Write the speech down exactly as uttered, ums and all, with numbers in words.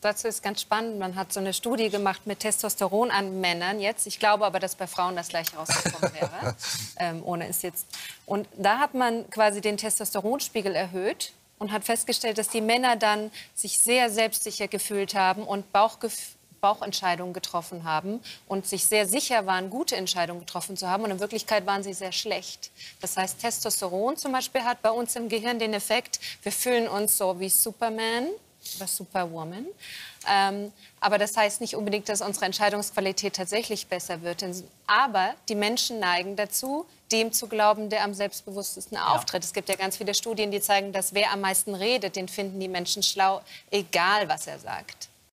dazu ist ganz spannend. Man hat so eine Studie gemacht mit Testosteron an Männern jetzt. Ich glaube aber, dass bei Frauen das gleich rausgekommen wäre, ähm, ohne es jetzt. Und da hat man quasi den Testosteronspiegel erhöht und hat festgestellt, dass die Männer dann sich sehr selbstsicher gefühlt haben und Bauchgefühl Bauchentscheidungen getroffen haben und sich sehr sicher waren, gute Entscheidungen getroffen zu haben. Und in Wirklichkeit waren sie sehr schlecht. Das heißt, Testosteron zum Beispiel hat bei uns im Gehirn den Effekt, wir fühlen uns so wie Superman oder Superwoman. Ähm, aber das heißt nicht unbedingt, dass unsere Entscheidungsqualität tatsächlich besser wird. Aber die Menschen neigen dazu, dem zu glauben, der am selbstbewusstesten auftritt. Ja. Es gibt ja ganz viele Studien, die zeigen, dass wer am meisten redet, den finden die Menschen schlau, egal was er sagt.